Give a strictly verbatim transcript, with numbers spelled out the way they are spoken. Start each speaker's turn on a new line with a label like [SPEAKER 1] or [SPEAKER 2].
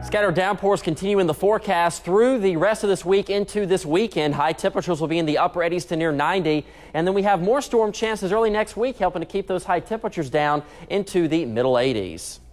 [SPEAKER 1] Scattered downpours continue in the forecast through the rest of this week into this weekend. High temperatures will be in the upper eighties to near ninety. And then we have more storm chances early next week, helping to keep those high temperatures down into the middle eighties.